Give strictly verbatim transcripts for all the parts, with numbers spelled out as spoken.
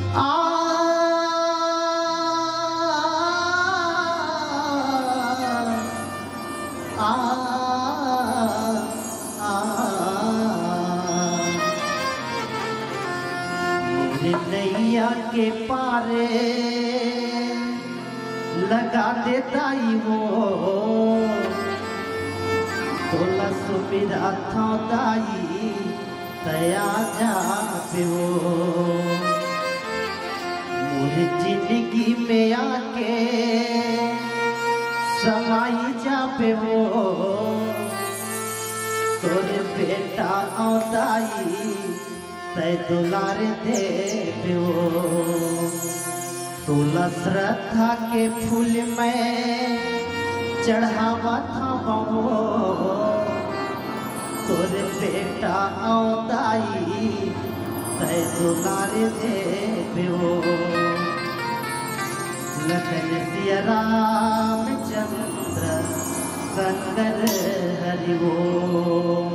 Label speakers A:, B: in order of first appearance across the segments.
A: आ आ नैया के पारे लगा देता ही वो तोला सुमिरा था दाई तया जा पे वो मुझे जिंदगी में आके समाई जा पे वो तोरे बेटा औदाई तय दुलार दे पे वो तोला श्रद्धा के फूल में चढ़ावा था वो तोरे बेटा औदाई तय दुलार दे पे वो लखन सिया रामचंद्र शंकर हरि वो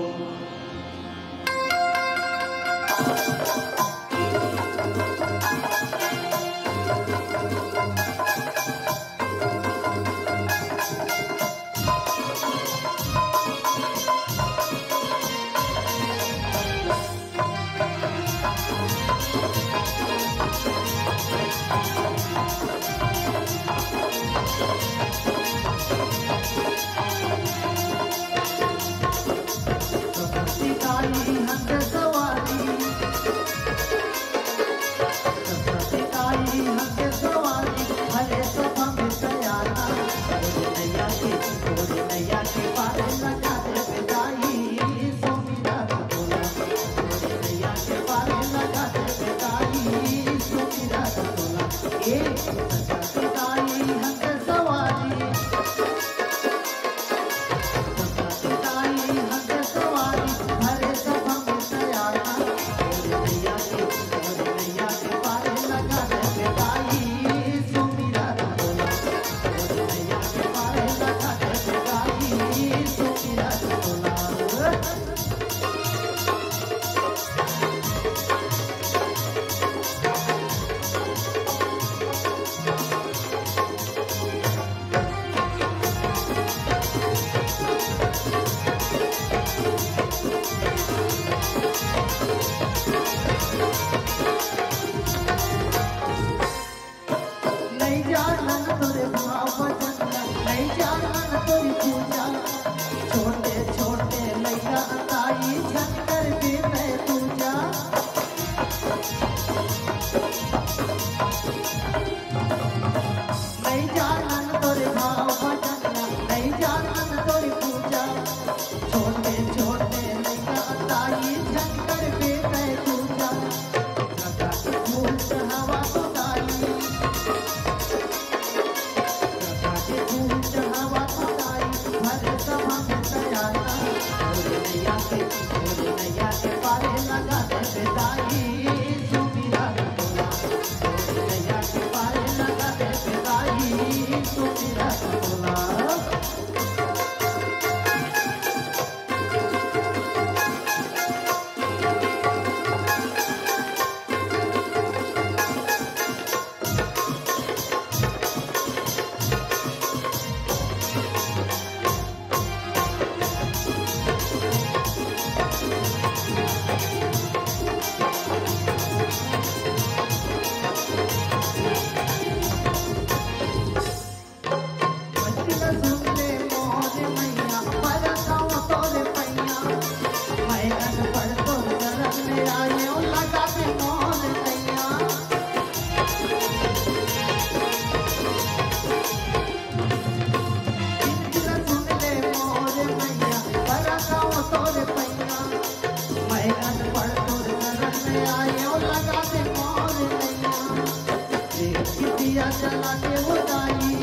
A: जला के उदाई,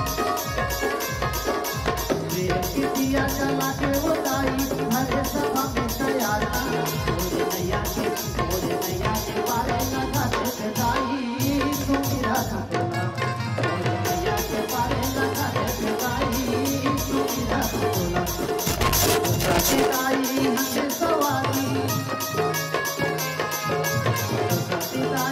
A: प्रेम की दिया जला के उदाई, भरे सभा में तैयारा, मोरे नैया के मोरे नैया के पारे लगा दे बेदाई, तू मेरा सपना, मोरे नैया के पारे लगा दे बेदाई, तू मेरा सपना, उनका बेदाई हमें सवारी, उनका बेदाई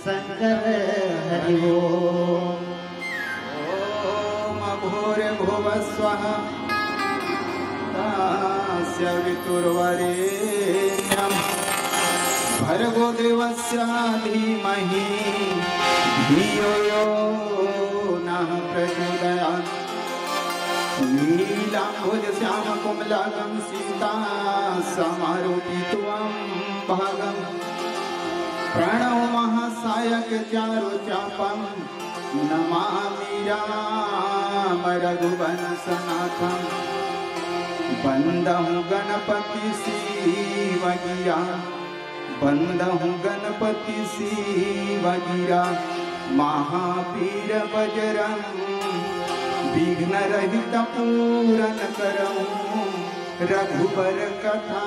A: शंकर हरि ओम।
B: ओम भूर्भुवस्वः तस्य वितुर्वरेण्यं भर्गो देवस्य धीमहि धियो यो नः प्रचोदयात्। नीलाम्भुजश्यामकोमलाङ्गं सीता समारोपित्वं भागम् प्रणवमः सायकचारुचापं नमामि राम रघुवंशनाथं। बंदहु गणपति शिवगिरा बंदहु गणपति शिवगिरा महावीर बजरंग विघ्न रहित पूरन करऊं रघुबर कथा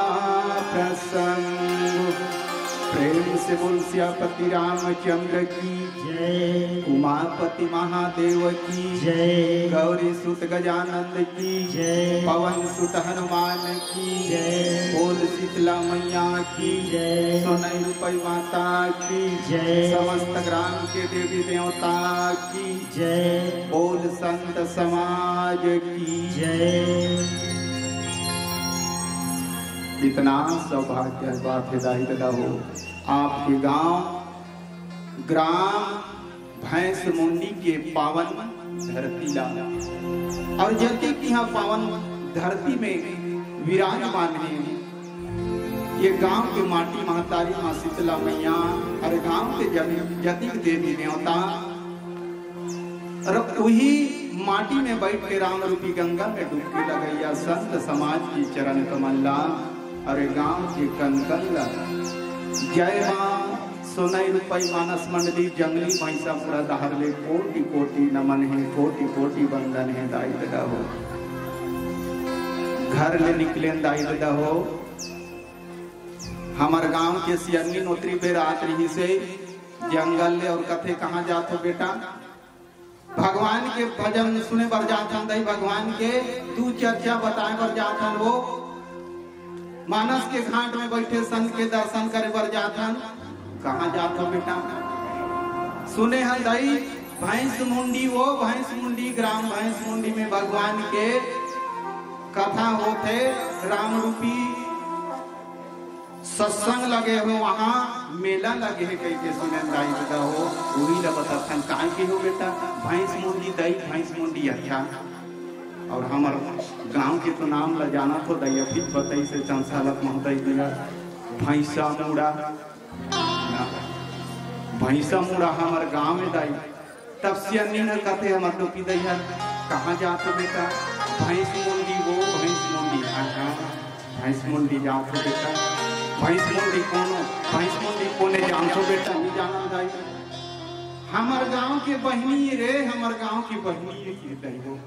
B: प्रसंग। प्रेम से बोल सियापति रामचंद्र की
A: जय,
B: उमापति महादेव की
A: जय,
B: गौरी सुत गजानंद की
A: जय,
B: पवन सुत हनुमान की
A: जय,
B: बोल शीतला मैया की
A: जय,
B: सोनई रूपई माता की
A: जय,
B: समस्त ग्राम के देवी देवता की
A: जय,
B: बोल संत समाज की
A: जय।
B: इतना सौभाग्य बात हिदाई दादा हो आपके गांव ग्राम भैंस मुंडी के पावन धरती ला और जति की यहाँ पावन धरती में विराजमान है। ये गांव के माटी महतारी माँ शीतला मैया और गांव के जति देवी देवता और वही माटी में बैठ के राम रूपी गंगा में डुबकी लगैया संत समाज की चरण कमल्ला अरे गांव के कनकल्ला। जय मां सोनई रूपई मानस मंडली जंगली भैंसा पूरा दहर ले कोटि कोटि नमन है कोटि कोटि बंदन है दाई दादा हो। घर ले निकले दाई दादा हो हमार गांव के सियन्नी नोत्री पे रात रही से जंगल ले और कथे कहाँ जात हो बेटा भगवान के भजन सुने बर जाथन दई भगवान के तू चर्चा बताए बर जाथन वो मानस के घाट में बैठे संत के दर्शन करे बर जाथन कहाँ जात हो बेटा सुने हन दई भैंस मुंडी वो भैंस मुंडी ग्राम भैंस मुंडी में भगवान के कथा होते राम रूपी सत्संग लगे हो वहाँ मेला लगे है कई के सुने दाई दादा हो वही ला बताथन काय के हो बेटा भैंस मुंडी दई भैंस मुंडी अच्छा और हमार गांव के तो नाम ला जाना तो दैया फिर बताई से चंसालक महताई दिया भैंसा मुड़ा भैंसा मुड़ा हमार गांव में दाई तब सियन्नी न कहते हमार टोपी दैया कहाँ जाते बेटा भैंस मुंडी वो भैंस मुंडी भैंस मुंडी जाते बेटा भैंस मुंडी कोनो भैंस मुंडी कोने जानतो बेटा नहीं जाना दाई हमार गांव के बहनी रे हमार गांव की बहनी की दाई हो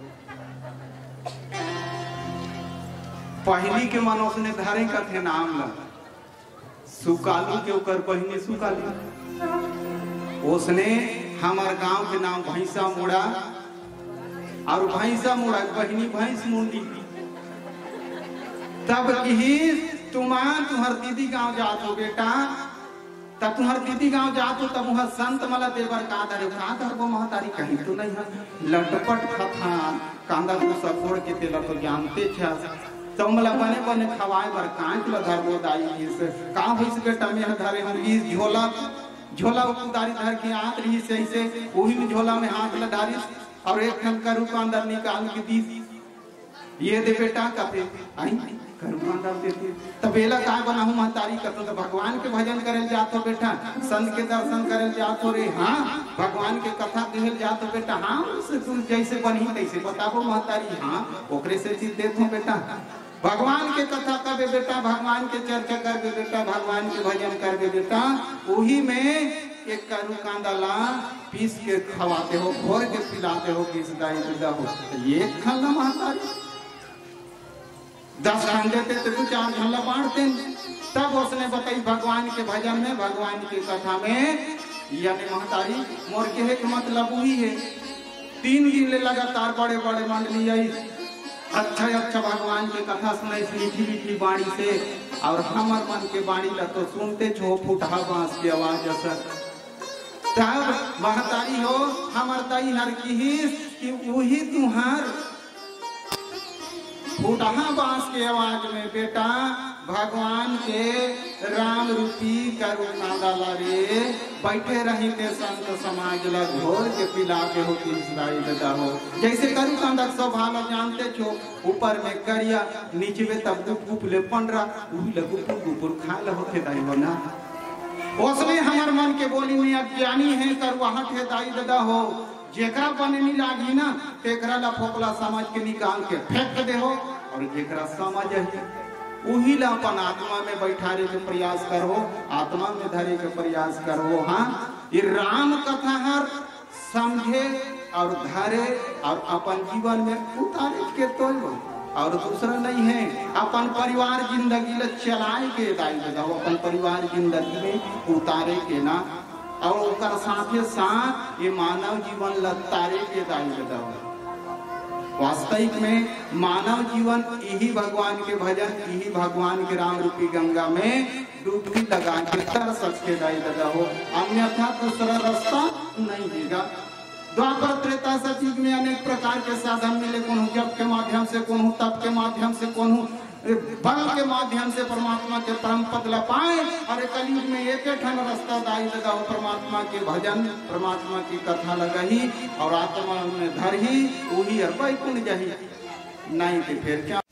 B: पहली के मनोस ने धारे का थे नाम ला सुकालू के ऊपर बहनी सुकालू उसने हमार गांव के नाम भैंसा मुड़ा और भैंसा मुड़ा बहनी भैंस मुंडी तब की तुम्हार तुम्हार दीदी गांव जात हो बेटा तब तुम्हार दीदी गांव जात हो तब वहां संत मला देवर का दर का दर वो महतारी कहीं तो नहीं है लटपट खथा कांदा को सपोड़ के तेला तो जानते छा तो मला बने बने खवाए बर कांच ला धर वो दाई से का भइस बेटा में धरे हम ई झोला झोला उदारी धर के आत रही से ऐसे वही में झोला में हाथ ला डारी और एक खन करू का अंदर निकाल के दी ये दे बेटा कथे आई तबेला काय बनाहू महतारी कतो तो भगवान के भजन करल जात हो बेटा संत के दर्शन करल जात हो रे हाँ भगवान के कथा कहल जात हो बेटा हाँ से तुम जैसे बनी तैसे बताबो महतारी हाँ ओकरे से चीज देत हो बेटा भगवान के कथा करबे बेटा भगवान के चर्चा करबे बेटा भगवान के भजन करबे बेटा वही में एक करू कांदाला पीस के खवाते हो घोर के पिलाते हो किस दाई हो ये खल्ला महतारी दस खान देते तो तू चार झल्ला बांटते तब उसने बताई भगवान के भजन में भगवान की कथा में यानी महतारी मोर के है मतलब वही है तीन दिन ले लगातार बड़े बड़े मंडली आई अच्छा अच्छा भगवान की कथा सुनाई मीठी मीठी बाणी से और हमार मन के बाणी ला तो सुनते छो फुटहा बांस की आवाज असर तब महतारी हो हमर दई हर की कि वही तुहार फूटहा बांस के आवाज में बेटा भगवान के राम रूपी करू कांदा रे बैठे रही ते संत समाज ला घोर के पिला के हो पिलसाई देता हो। जैसे करू कांदा सब हाल जानते छो, ऊपर में करिया नीचे में तब गुप गुप ले पंडरा उही ले गुप गुप खा ले होते दाई हो ना। उसने हमार मन के बोली में अज्ञानी है कर वहां के दाई देता हो। जेकरा बने नहीं लागी ना तेकरा ला फोकला समझ के निकाल के फेंक दे हो, और जेकरा समझ है वही ला अपन आत्मा में बैठाने के प्रयास करो, आत्मा में धरे के प्रयास करो। हाँ, ये राम कथा हर समझे और धरे और अपन जीवन में उतारे के तो और दूसरा नहीं है। अपन परिवार जिंदगी ले चलाए के दाई लगाओ, अपन परिवार जिंदगी में उतारे के ना, और उसका साथे साथ ये मानव जीवन लतारे के दाई लगाओ। वास्तविक में मानव जीवन यही भगवान के भजन, यही भगवान के राम रूपी गंगा में डुबकी लगा के तर सकते दाई लगा हो, अन्यथा दूसरा रास्ता नहीं देगा। द्वापर त्रेता सतयुग में अनेक प्रकार के साधन मिले, कोनो जप के माध्यम से, कोनो तप के माध्यम से, कोनो बल के माध्यम से परमात्मा के परम पद ला पाए। और कलयुग में एक एक रास्ता दाई लगा हो, परमात्मा के भजन, परमात्मा की कथा लगाही और आत्मा में धर ही वही अरबाई कुंड जाही नहीं तो फिर क्या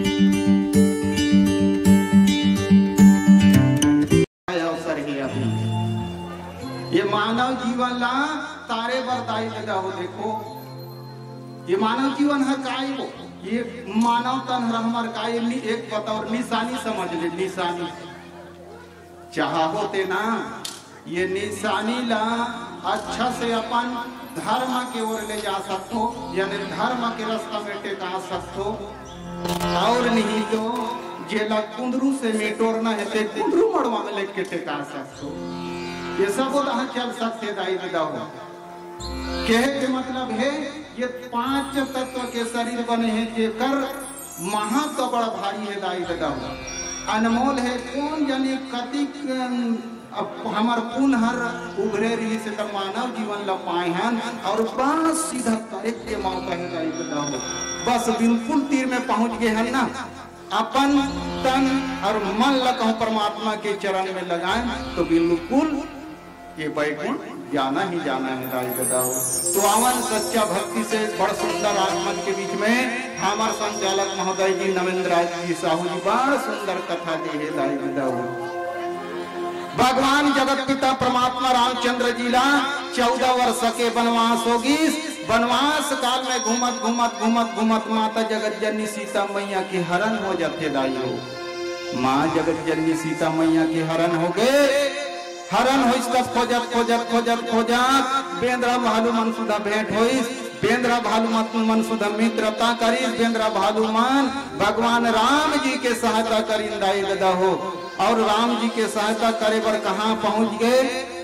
B: अवसर है अभी। ये मानव जीवन ला तारे बर दाई लगा हो। देखो ये मानव जीवन है काय को, ये मानव तन हमार काय एक बतौर निशानी समझ ले, निशानी चाहा होते ना ये निशानी ला अच्छा से अपन धर्म के ओर ले जा सकते हो, यानी धर्म के रास्ता में टेका सकते हो। और नहीं तो जेला कुंदरू से मेटोरना है ते कुंदरू मड़वा में लेके टेका सकते हो। ये सब वहाँ चल सकते दाई ददा हो। कहे के मतलब है ये पांच तत्व के शरीर बने हैं, जेकर महत्व बड़ा भारी है दाई ददा हो, अनमोल है। कौन जाने कतिक हमार पुनः उभरे रही से तब मानव जीवन ला पाए हैं और बस सीधा करे के मौका है दाई ददा हो। बस बिल्कुल तीर में पहुंच गए हैं ना, अपन तन और मन ला कहूं परमात्मा के चरण में लगाएं तो बिल्कुल ये बैकुंठ जाना ही जाना है दाई ददा हो। तो आवन सच्चा भक्ति से बड़ सुंदर आगमन के बीच में हमारे संचालक महोदय जी नवेंद्र राज जी साहू जी बड़ सुंदर कथा दी है दाई ददा हो। भगवान जगत पिता परमात्मा रामचंद्र जी ला चौदह वर्ष के वनवास होगी। वनवास काल में घूमत घूमत घूमत घूमत माता जगत जननी सीता मैया के हरण हो जाते दाई हो। माँ जगत जननी सीता मैया के हरण हो गए। हरण होइस तब खोजत खोजत खोजत खोजत बेंद्रा भालू मन सुधा भेंट होइस। बेंद्रा भालू मन सुधा मित्रता करीस। बेंद्रा भालू मन भगवान राम जी के सहायता करीन दाई ददा हो। और राम जी के सहायता करे पर कहाँ पहुंच गए?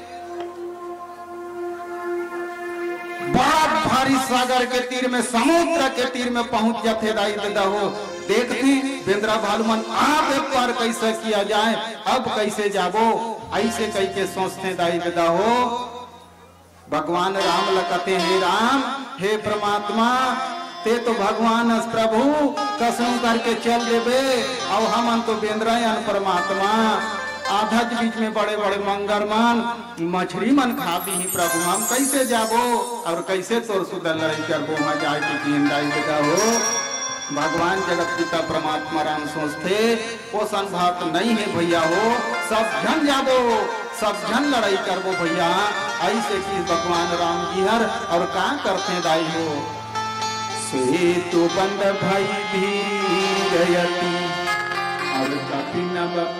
B: बड़ा भारी सागर के तीर में, समुद्र के तीर में पहुंच जाते दाई ददा हो। देखते बेंद्रा भालू मन आप एक बार कैसे किया जाए, अब कैसे जाबो, ऐसे कई के सोचते दाई ददा हो। भगवान राम लकते हे राम, हे परमात्मा ते तो भगवान प्रभु कसम करके चल देवे और हम तो बेंद्रायन परमात्मा आधा बीच में बड़े बड़े मंगर मन मछली मन खाती ही प्रभु, हम कैसे जाबो और कैसे तोर सुधर लड़ाई करबो, वहां जाए की दाई ददा हो। भगवान जगत पिता परमात्मा राम सोचते वो संभात नहीं है भैया हो, सब जन जाबो, सब जन लड़ाई करबो भैया। ऐसे की भगवान राम जी हर और क्या करते दाई हो। सेतु बंद भाई भी गयती और कपिन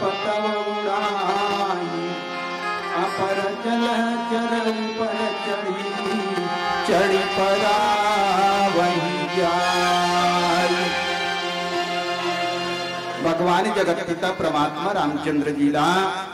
B: पतवड़ाई अपर जल चरण पर चढ़ी चढ़ी परा वही जाय। भगवान जगत पिता परमात्मा रामचंद्र जी ला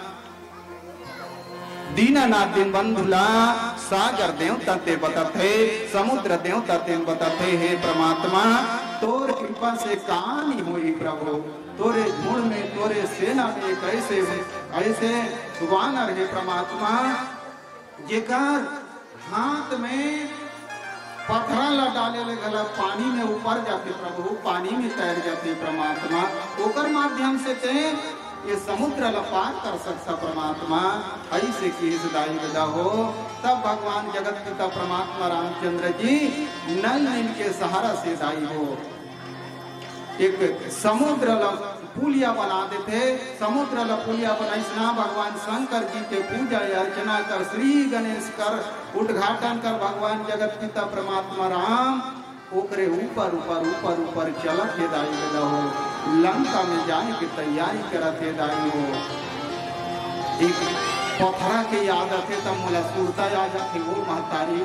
B: दीनानाथ दिन बंधुला सागर देवता ते बताते, समुद्र देवता ते बताते, हे परमात्मा तोर कृपा से कहानी हुई प्रभु, तोरे गुण में तोरे सेना में कैसे ऐसे वानर हे परमात्मा जेकर हाथ में पत्थरा ला डाले ले गला पानी में ऊपर जाते प्रभु, पानी में तैर जाते परमात्मा, ओकर माध्यम से ते ये समुद्र ला पार कर सकता परमात्मा। ऐसे की सदाई विदा हो। तब भगवान जगत पिता परमात्मा रामचंद्र जी नल नील के सहारा से दाई हो एक समुद्र ला पुलिया बना देते। समुद्र ला पुलिया बनाइसना भगवान शंकर जी के पूजा अर्चना कर, श्री गणेश कर, उद्घाटन कर भगवान जगत पिता परमात्मा राम ओकरे ऊपर ऊपर ऊपर ऊपर चलत हे दाई वेदा हो। लंका में जाने की तैयारी करत हे दाई हो। एक पत्थरा के याद आते तब मोला सुरता आ जाते वो महतारी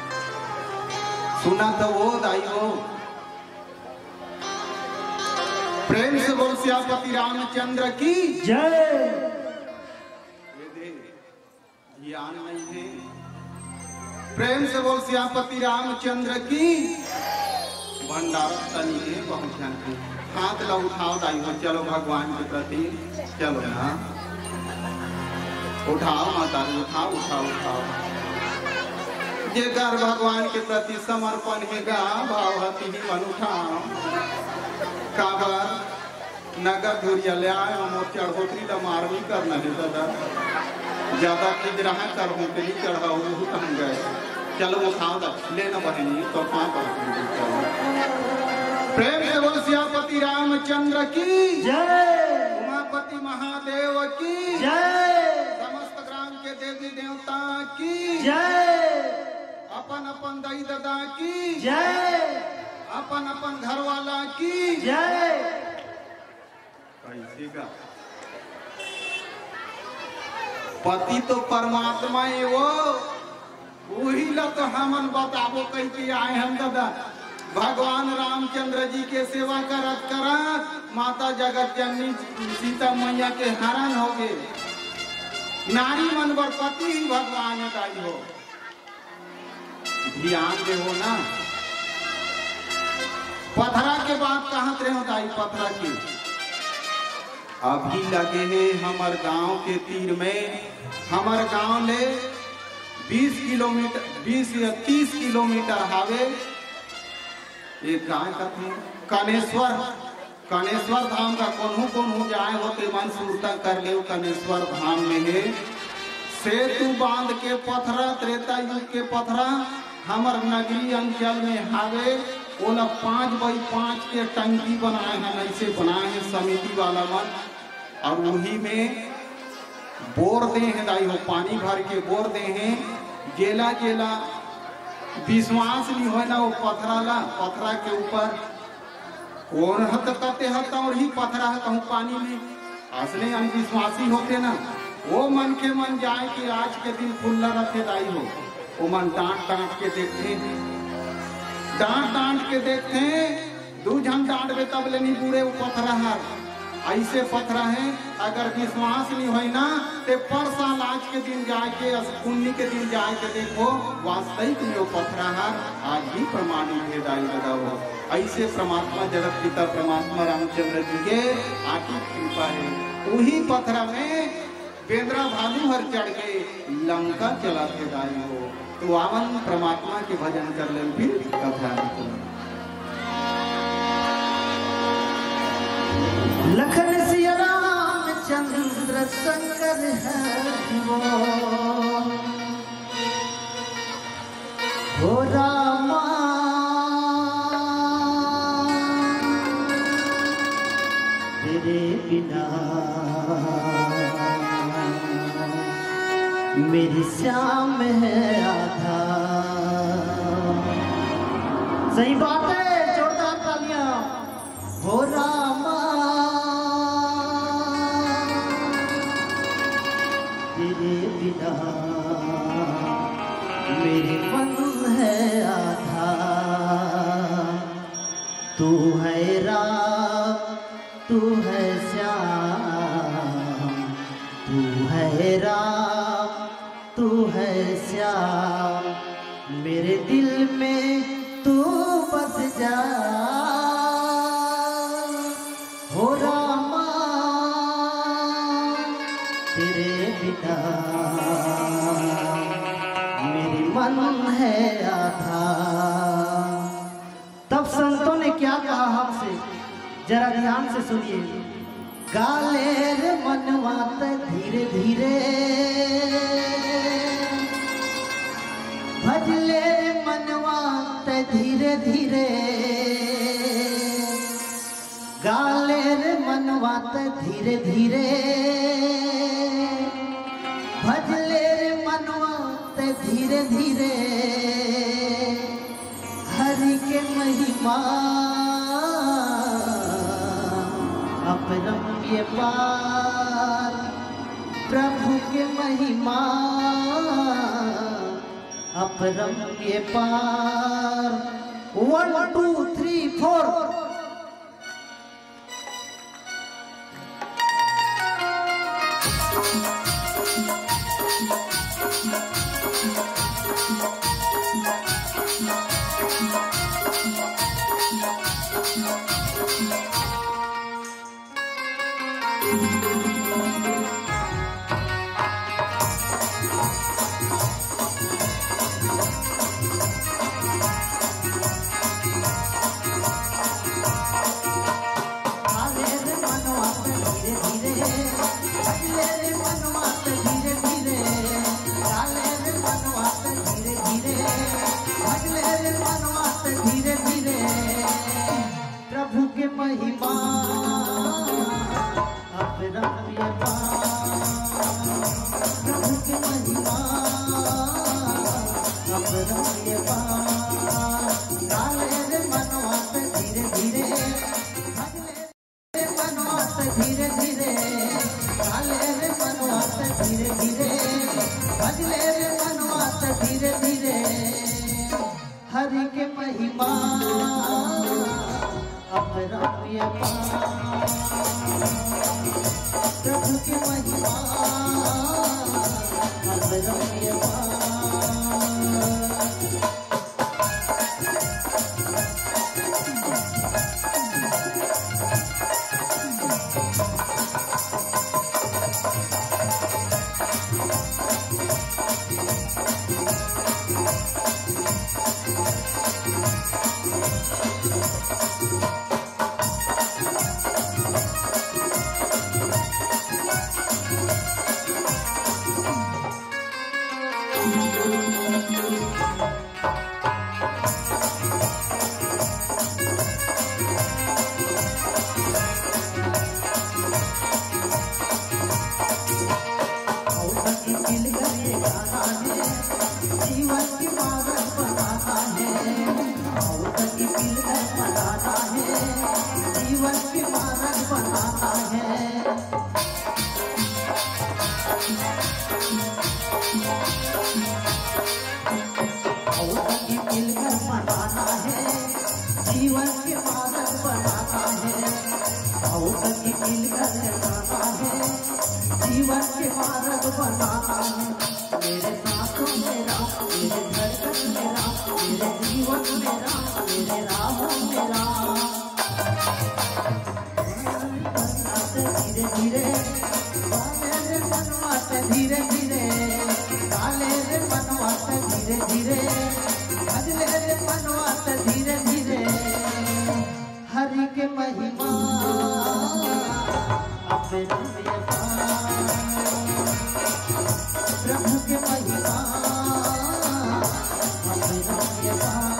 B: सुना तो वो दाई हो। प्रेम से बोल सियापति रामचंद्र की
A: जय।
B: ध्यान नहीं है। प्रेम से बोल सियापति रामचंद्र की। भंडार तनी है बहुत जन की। हाथ ला उठाओ दाई हो, चलो भगवान के प्रति चलो ना, उठाओ माता उठाओ उठाओ उठाओ। जेकर भगवान के प्रति समर्पण है गा भाव हती ही मन उठाओ। काबर नगर धुरिया ले आए हम चढ़ोतरी तो मारवी करना है दादा, ज्यादा खिज रहा कर हूँ के लिए चढ़ाओ वो हम गए। चलो वो खाओ दा लेना बहनी तो कहाँ पर प्रेम से बोल सियापति रामचंद्र की
A: जय।
B: उमापति महादेव की
A: जय।
B: समस्त ग्राम के देवी देवता की
A: जय।
B: अपन अपन दाई दादा की
A: जय।
B: अपन अपन घर वाला की
A: जय।
B: कैसे का पति तो परमात्मा है वो, वही ला तो हमन बताबो कह के आए हम दादा। भगवान रामचंद्र जी के सेवा करत करत माता जगत जननी सीता मैया के हरण हो गए। नारी मनवर पति ही भगवान दाई हो। ध्यान दे हो ना। पथरा के बाद कहाँ रहे हो दाई पथरा की। अभी लगे हैं हमार गांव के तीर में। हमार गांव ले बीस किलोमीटर बीस या तीस किलोमीटर हावे एक गाय का थे कनेश्वर। कनेश्वर धाम का कोनहू कोनहू जाए होते मन सुरता कर ले कनेश्वर धाम में है। सेतु बांध के पथरा त्रेता युग के पथरा हमार नगरी अंचल में हावे। ओला पांच बाई पांच के टंकी बनाए हैं, ऐसे बनाए हैं समिति वाला मन, और वही में बोर दे हैं दाई हो, पानी भर के बोर दे हैं। गेला गेला विश्वास नहीं हो ना वो पथरा ला, पथरा के ऊपर कौन हत करते हत और ही पथरा है कहूँ पानी में असली अनविश्वासी होते ना। वो मन के मन जाए कि आज के दिन खुल्ला रखे दाई हो। वो मन डांट डांट के देखते डांट डांट के देखते दू झन डांट बे तब लेनी बुरे वो पथरा है। ऐसे पथरा है अगर विश्वास नहीं हो ना तो पर साल आज के दिन जाके पुण्य के दिन जाके देखो वास्तविक में वो पथरा है आज भी प्रमाणित है दाई लगा हो। ऐसे परमात्मा जगत पिता परमात्मा रामचंद्र जी के आटी कृपा है। वही पथरा में बेंद्रा भालू हर चढ़ के लंका चला के दाई हो। तो आवन परमात्मा के भजन कर ले फिर कथा
A: लखन सिया राम चंद्र शंकर है वो हो रामा। तेरे बिना मेरी श्याम है आधा। सही बात है, जोरदार तालियां। हो रामा तेरे बिना मेरी मन है आधा। तू है राम तू है श्याम, तू है राम तू है श्याम। मेरे दिल में तू बस जा हो रामा। तेरे बिना जीवन है आधा। तब संतों ने क्या कहा हमसे, जरा ध्यान से सुनिए। गाले रे मनवा धीरे धीरे, भजले रे मनवा धीरे धीरे, गाले रे मनवा धीरे धीरे, भजले रे मनवा धीरे धीरे। हरि के महिमा अपरम्य पार, प्रभु के महिमा अपरम्य पार। One two three four. प्रभु के महिमा अपरम्य पार, प्रभु के महिमा अपरम्य पार। गाले रे मनवा धीरे धीरे, भजले रे मनवा धीरे धीरे, गाले रे मनवा धीरे धीरे, भजले रे मनवा धीरे धीरे। हरि के महिमा अपरम्य पार, प्रभु के महिमा अपरम्य पार। जीवन की मार्ग बनाना है, की पिलर बनाना है, जीवन की मार्ग बनाना है। की पिलर बनाना है, जीवन के मार्ग बनाना है। की पिलर बनाना है, जीवन के मार्ग बनाना है। मेरे साथों मेरा, मेरे धड़कन मेरा, मेरे जीवन मेरा, मेरे राहों मेरा। धीरे धीरे काले रे मनवात, धीरे धीरे काले रे मनवात, धीरे धीरे भजले रे मनवात, धीरे धीरे। हरि के महिमा अपरम्य पार, प्रभु के महिमा अपरम्य पार।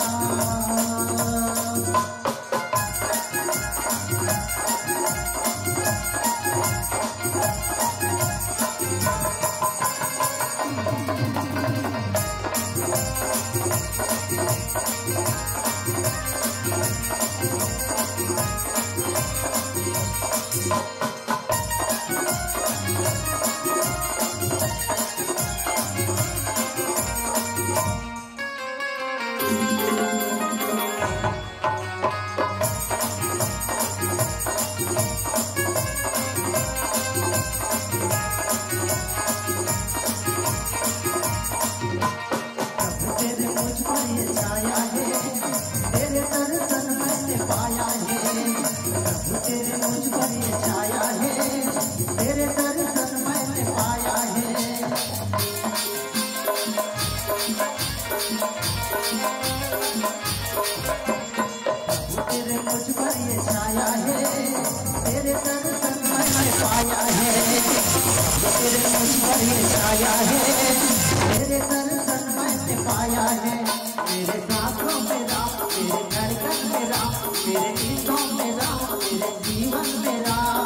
A: तेरे मुझ पर ये छाया है, तेरे दर्शन मैंने पाया है। तेरे मुझ पर ये छाया है, तेरे दर्शन मैंने पाया है। मेरे सांसों में राम, मेरे धड़कन में राम, मेरे गीतों में राम, मेरे जीवन में राम।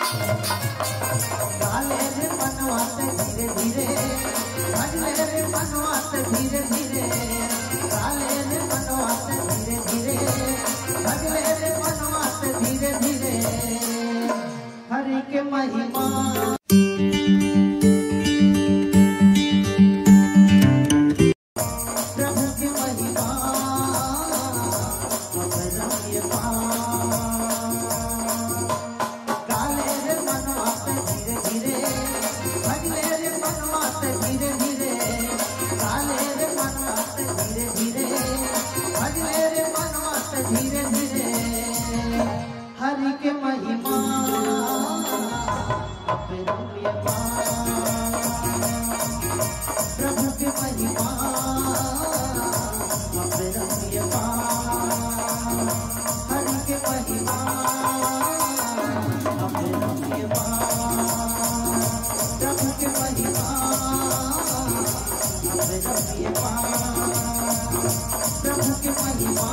A: काले रे मनवा से धीरे धीरे, भजले रे मनवा से धीरे धीरे, काले रे मनवा से धीरे धीरे, भजले रे मनवा से धीरे धीरे। हरि के महिमा धीरे धीरे। हरि के महिमा प्रभु के महिमा हरि के महिमा प्रभु के महिमा प्रभु के महिमा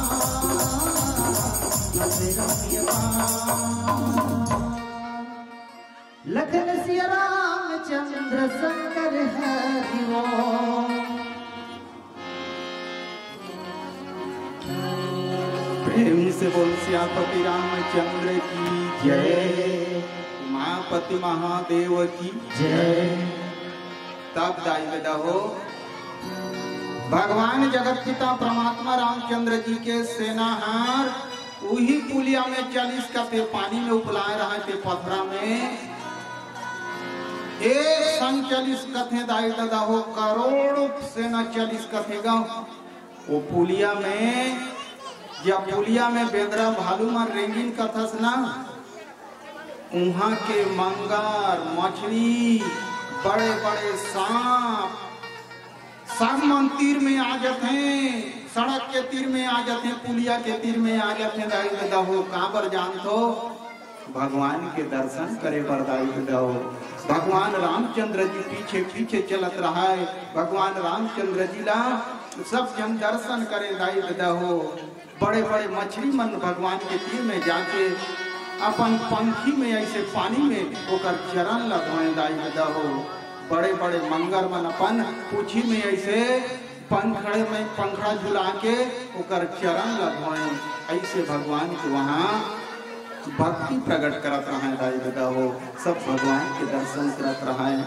A: लखन सिया रामचंद्र शंकर हरि ओम।
B: प्रेम से बोल सियापति रामचंद्र की जय, उमापति महादेव की
A: जय।
B: तब दाई बेदा हो भगवान जगत पिता परमात्मा रामचंद्र जी के सेनाहार वही पुलिया में चालीस कते पानी में उपलाए रहा थे पथरा में एक संग चालीस कथे दाई दादा हो करोड़ सेना चालीस कथे गाँव वो पुलिया में जब पुलिया में बेदरा भालू मार रेंगिन कथस ना वहां के मंगर मछली बड़े बड़े सांप सब मन तीर में आ जाते हैं, सड़क के तीर में आ जाते हैं, पुलिया के तीर में आ जाते हैं। दाई दादा हो कहाँ पर जान तो भगवान के दर्शन करे पर दाई दादा हो भगवान रामचंद्र जी पीछे पीछे चलत रहा है। भगवान रामचंद्र जी ला सब जन दर्शन करे दाई दादा हो। बड़े बड़े मछली मन भगवान के तीर में जाके अपन पंखी में ऐसे पानी में होकर चरण लगवाए दाई दादा हो। बड़े बड़े मंगर मन अपन पूछी में ऐसे पंखड़े में पंखड़ा झुला के ओकर चरण लगवाए। ऐसे भगवान के वहाँ भक्ति प्रकट करत रहा है दाई दादा हो। सब भगवान के दर्शन करत रहा है।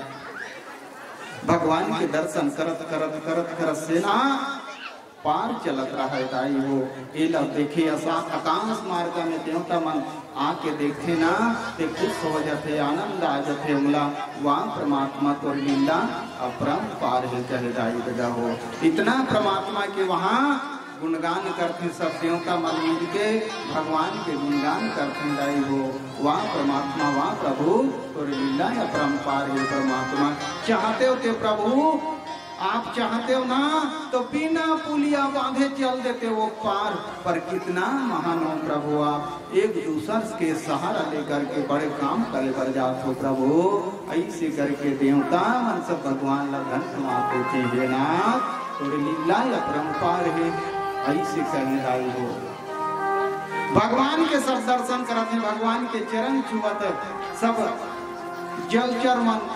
B: भगवान के दर्शन करत करत करत करत सेना पार चलत रहा है दाई हो। ये लोग देखे आकाश मार्ग में देवता मन आके देखते ना ते खुश हो जाते, आनंद आ जाते। उमला वहाँ परमात्मा तो लीला अपरंपार है कहे दाई दादा हो। इतना परमात्मा के वहाँ गुणगान करते सब देवता मन मिल के भगवान के गुणगान करते दाई हो। वहाँ परमात्मा वहाँ प्रभु तो लीला अपरंपार है परमात्मा। चाहते होते प्रभु आप चाहते हो ना तो बिना पुलिया बांधे चल देते वो पार, पर कितना महान हो प्रभु आप। एक दूसर के सहारा लेकर के बड़े काम करे पर जात हो प्रभु। ऐसे करके देवता मन सब भगवान ला धन समाते थे हे नाथ थोड़ी लीला या परंपार है। ऐसे करने आई हो भगवान के सब दर्शन करते, भगवान के चरण छुअत सब जलचर मन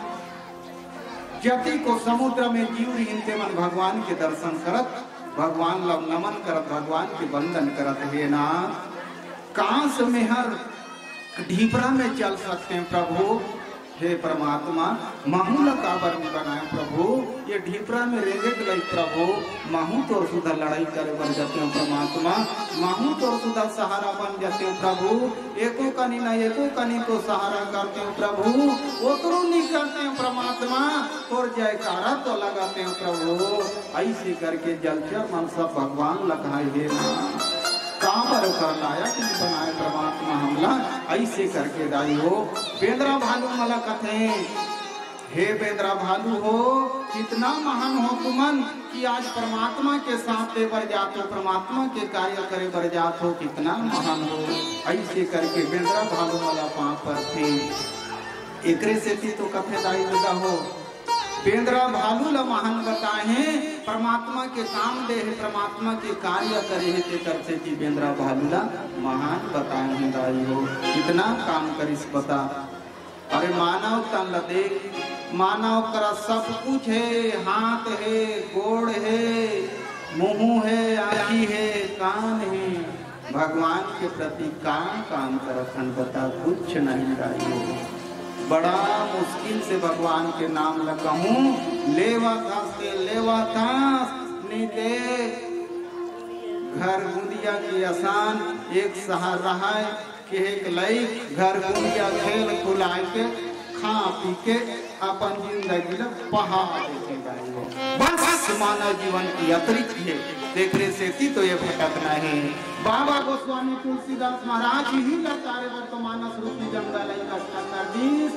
B: जति को समुद्र में जीव हिंते मन भगवान के दर्शन करत, भगवान ला नमन करत, भगवान के वंदन करत। हे नाथ कहाँ से मेहर ढीपरा में चल सकते हैं प्रभु। हे परमात्मा महू ला काबर में बनाए प्रभु। ये ढीपरा में रेंगे गई प्रभु। महू तो सुधा लड़ाई करे बन जाते हैं परमात्मा। महू तो सुधा सहारा बन जाते हैं प्रभु। एको कनी ना एको कनी को सहारा करते हैं प्रभु। ओतरो नहीं करते हैं परमात्मा और जयकारा तो लगाते हैं प्रभु। ऐसे करके जलचर मन सब भगवान लगाए हे ना कहाँ पर कर लाया कि बनाए परमात्मा हमला। ऐसे करके दाई हो बेंद्रा भालू मला कथे हे बेंद्रा भालू हो, कितना महान हो तुमन कि आज परमात्मा के साथ दे बर जात हो, परमात्मा के कार्य करे बर जात हो, कितना महान हो। ऐसे करके बेंद्रा भालू वाला पाँव पर थे। एकरे से थी तो कथे दाई जुदा हो, बेंद्रा भालू ला महान बताए परमात्मा के काम दे है, परमात्मा के कार्य करे है, ते करते थी बेंद्रा भालू ला महान बताए दाई हो, कितना काम करिस बता। अरे मानव तन लदे, मानव करा सब कुछ है, हाथ है, गोड़ है, मुंह है, आँखी है, कान है, भगवान के प्रति काम काम करथन बता, कुछ नहीं रही। बड़ा मुश्किल से भगवान के नाम लगहूँ, लेवा था से लेवा था नीते घर गुंदिया की आसान एक सहार रहा है कि एक लई घर गुंदिया खेल खुलाए के खा पी के अपन जिंदगी ला पहाड़ देखे जाएंगे। बस मानव जीवन की अतिरिक्त है, देखने से थी तो ये भटकना है। बाबा गोस्वामी तुलसीदास महाराज ही लतारे वर्तमानस रूपी गंगा लई का कर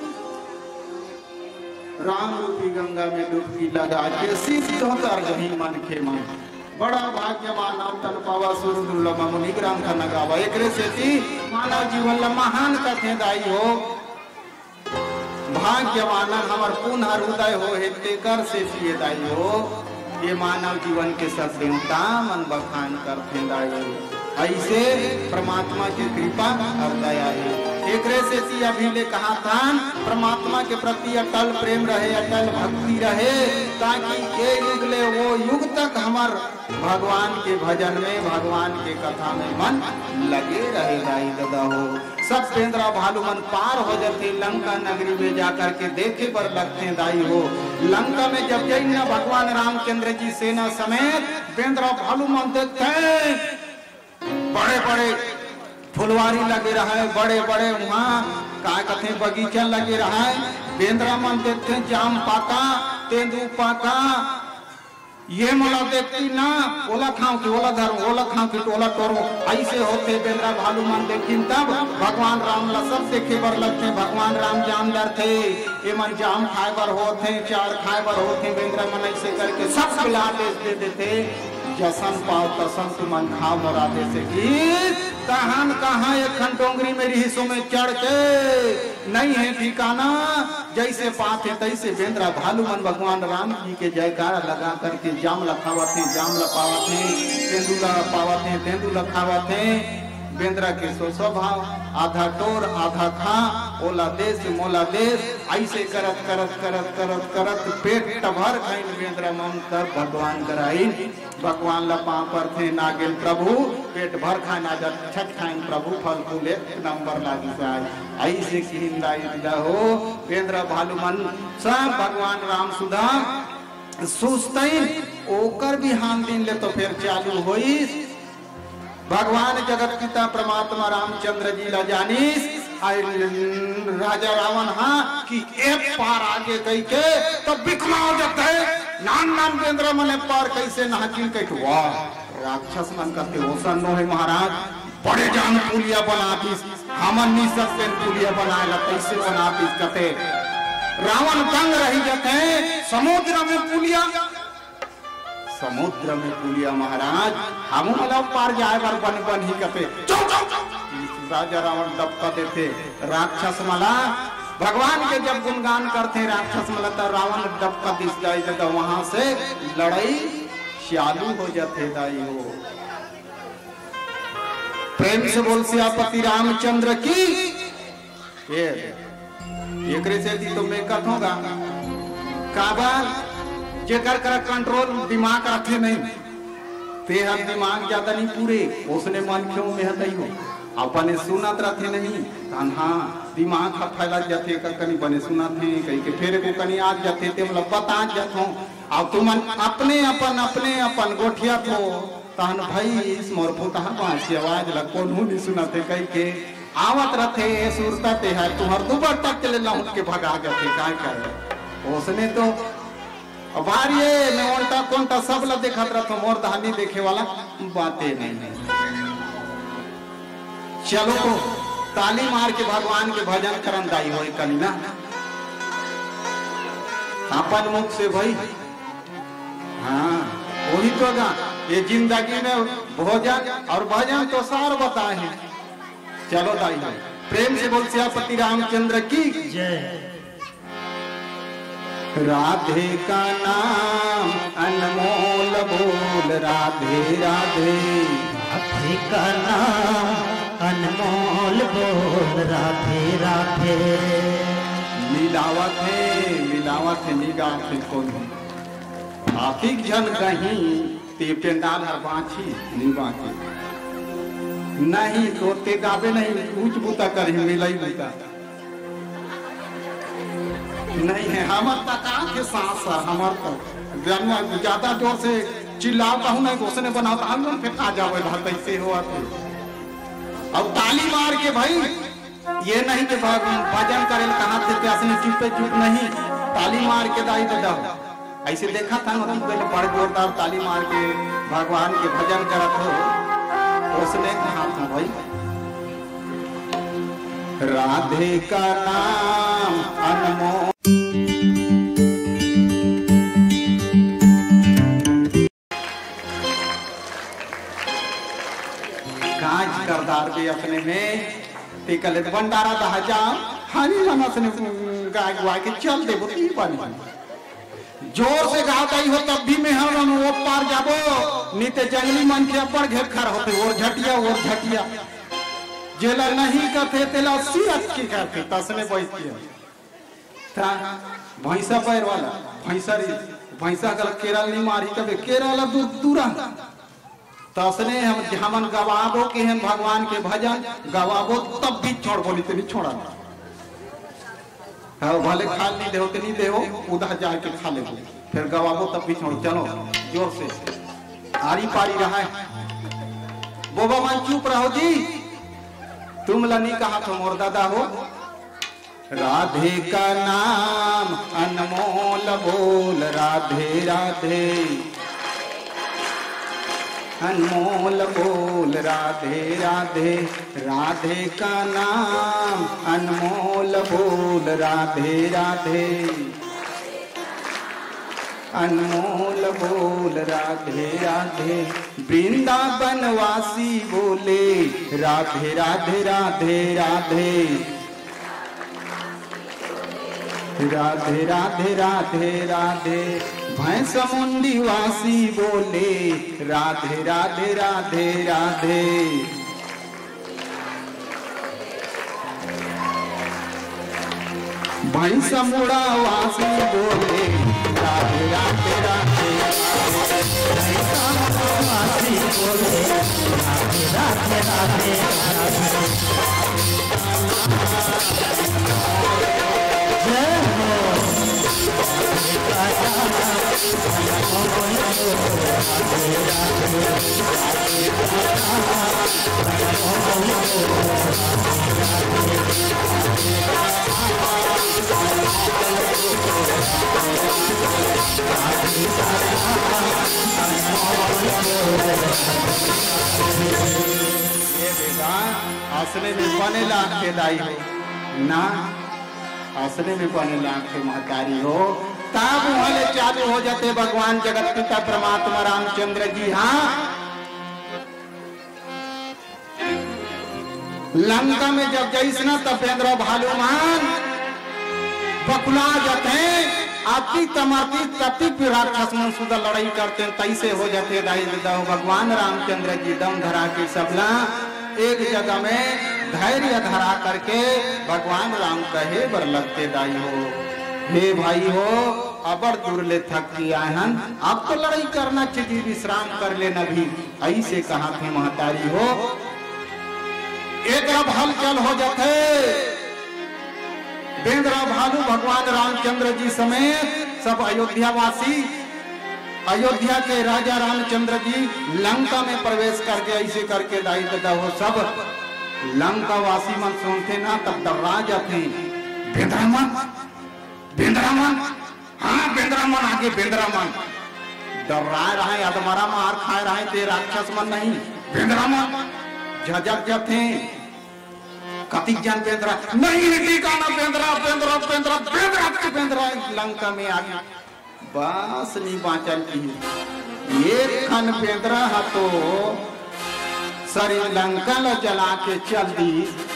B: राम रूपी गंगा में डुबकी लगा के सिद्ध होकर गही मन के मन। बड़ा भाग्यवान नाम तन पावा सुर दुर्लभ मुनि ग्राम का नगावा। एकरे से थी मानव जीवन ला महान कथे दाई हो, भाग्यवान हमार पुनः हृदय हो है, तेकर से थी दाई हो। ये मानव जीवन के सब देवता मन बखान करते दाई हो। ऐसे परमात्मा की कृपा और दया है। एकरे से थी अभी ले कहा था परमात्मा के प्रति अटल प्रेम रहे, अटल भक्ति रहे, ताकि ये युग ले वो युग तक हमार भगवान के भजन में, भगवान के कथा में मन लगे रहे दाई दादा हो। सब बेंद्रा भालू मन पार हो जाते, लंका नगरी में जाकर के देखे पर लगते दाई हो। लंका में जब जई ना भगवान रामचंद्र जी सेना समेत बेंद्रा भालू मन देखते, बड़े बड़े फुलवारी लगे रहा है, बड़े बड़े वहाँ का कहते बगीचा लगे रहा है। बेंद्रा मन देखते जाम पाका, तेंदू पाका, ये मला देखती ना ओला खाओ की ओला धरो, ओला खाओ की टोला टोरो, ऐसे होते बेंद्रा भालू मन देखिन। तब भगवान राम ला सब देखे बर लगते, भगवान राम जामदार थे, ये मन जाम खाए बर होते, चार खाए बर होते, बेंद्रा मन ऐसे करके सब खिला दे देते। जसन पाओ तसन तुमन खाओ मोरा दे से की तहन कहाँ एक खंडोंगरी मेरी हिस्सों में चढ़ के नहीं है ठिकाना। जैसे पाते तैसे बेंद्रा भालू मन भगवान राम जी के जयकारा लगा करके जाम लखावत है, जाम लपावत है, तेंदुला पावत है, तेंदुला खावत है। बेंद्रा के सो स्वभाव आधा टोर आधा खा, ओला देश मोला देश, ऐसे करत करत करत करत करत पेट भर खाइन बेंद्रा मन तब भगवान कराई। भगवान ला पाँव पर थे नागेल प्रभु, पेट भर खाना जब छठ खाइन प्रभु, फल फूल एक नंबर लागी जाए। ऐसे की हिंदा हो बेंद्रा भालू मन सब भगवान राम सुधा सुस्तैन ओकर भी हान दिन ले तो फिर चालू होई। भगवान जगत पिता परमात्मा रामचंद्र जी ला जानीस, राजा रावण हाँ कि एक पार आगे गई के तो बिकमा हो जाता है। नान नान बेंद्रा मने पार कैसे नाकिन कह वाह राक्षस मन कहते होसन नो है महाराज, बड़े जान पुलिया बनातीस, हमन नी सबसे पुलिया बनाएला कैसे बनातीस कहते। रावण दंग रही जाते समुद्र में पुलिया, समुद्र में पुलिया महाराज हम मतलब पार जाए बार बन बन ही कपे। राजा रावण दबका देते राक्षस मला, भगवान के जब गुणगान करते राक्षस मला तो रावण दबका दिस जाए तो वहां से लड़ाई चालू हो जाते दाई हो। प्रेम से बोल सियापति रामचंद्र की ये एकरे से दी तो मैं कथूंगा काबल जेकर कर कंट्रोल दिमाग रखे नहीं, ते हम दिमाग ज्यादा नहीं पूरे, उसने मन क्यों में हतई हो अपने सुनत रखे नहीं। हाँ दिमाग का फैला जाते कहीं बने सुनत है, कहीं के फेरे को कहीं आज जाते ते मतलब बता जात हो। अब तुम अपने अपन अपने अपन गोठिया थो तहन भाई इस मोर पुतः पांच की आवाज ला कौन नहीं सुनते कहीं के आवत रथे सुरता ते है तुम्हार दुबर तक चले लौट के भगा जाते काय करे। उसने तो वारिये में उल्टा कोंटा सब ला देखत रहो, मोर दहानी देखे वाला बातें नहीं है। चलो ताली मार के भगवान के भजन करन दाई होई कली ना। अपन मुख से भाई। हाँ वही तो गा ये जिंदगी में भोजन और भजन तो सार बताए हैं। चलो दाई प्रेम से बोल सियापति रामचंद्र की
A: जय।
B: राधे का नाम अनमोल बोल राधे राधे।
A: राधे का नाम अनमोल बोल राधे राधे।
B: मिलावत है मिलावत है निगाह से कौन आफिक जन कहीं ते पेंडाल हर बाछी निगाह के नहीं तो ते गावे नहीं ऊंच बूता कर मिलाई बूता नहीं है। हमार तका के साथ सर हमार तो ज्यादा जोर से चिल्लाता हूँ नहीं घोषणे बनाता हम फिर आ जाओ भाई कैसे हो आते। अब ताली मार के भाई ये नहीं कि भजन करे कहा थे प्यासने चुप पे चुप नहीं ताली मार के दाई दे दो। ऐसे देखा था ना पहले बड़े जोरदार ताली मार के भगवान के भजन करत हो उसने कहा था भाई राधे का नाम अनमोल। काज करदार भी अपने में टिकल भंडारा दहा जा हनी मनस ने गाय गुआ के चल दे बोती पानी जोर से गाता ही हो तब भी में हम वो पार जाबो नीते जंगली मन के ऊपर घेर खर होते और झटिया और झटिया जेला नहीं करते तेला सिरत की करते तसने बैठ के था भैंसा पैर वाला भैंसा रे भैंसा कल केरल नहीं मारी कबे केरल दूर दूरा तसने हम हमन गवाबो के हम भगवान के भजन गवाबो तब भी छोड़ बोली तो नहीं छोड़ा हाँ भले खा नहीं दे तो नहीं दे उधर जाके खा ले फिर गवाबो तब भी छोड़। चलो जोर से आरी पारी रहा है बोबा मान चुप रहो जी तुम लनी कहा तुम और दादा हो। राधे का नाम अनमोल बोल राधे राधे अनमोल बोल राधे राधे। राधे का नाम अनमोल बोल राधे राधे अनमोल बोल राधे राधे। वृंदावन वासी बोले राधे राधे राधे राधे राधे राधे राधे राधे। भैंस मुंडी वासी बोले राधे राधे राधे राधे भैंस मुड़ा वासी बोले राधे राधे राधे भैंस मुड़ा वासी बोले राधे राधे राधे जय हो। हंसने में बने लाख के दाई हो ना हंसने में बने लाख के महकारी हो तब वाले चालू हो जाते भगवान जगत पिता परमात्मा रामचंद्र जी। हाँ लंका में जब जैसना तपेंद्र भालुमान बकुला जाते आती तमाती तती राक्षस मन सुधा लड़ाई करते तैसे हो जाते दाई दादा भगवान रामचंद्र जी दम धरा के सबला एक जगह में धैर्य धरा करके भगवान राम कहे बर लगते दाई हो हे भाई हो अबर दूर ले थक गया है अब तो लड़ाई करना चाहिए विश्राम कर लेना भी ऐसे कहा थे महतारी हो। एक हलचल हो जाते बेंद्रा भालू भगवान रामचंद्र जी समेत सब अयोध्या वासी अयोध्या के राजा रामचंद्र जी लंका में प्रवेश करके ऐसे करके दाई दादा हो सब लंका वासी मन सुनते ना तब डरा जाते बेंद्रामन बेंद्रामन हाँ बेंद्रामन आगे बेंद्रामन डरा रहा है अदमरा मार खा रहा है ते राक्षस मन नहीं बेंद्रामन झजक जाते कतिक जन पेंद्रा नहीं टीका ना पेंद्रा पेंद्रा पेंद्रा पेंद्रा के पेंद्रा लंका में आ गया बस नहीं बाँचल की एक खन पेंद्रा हा तो सारी लंका ला जला के चल दी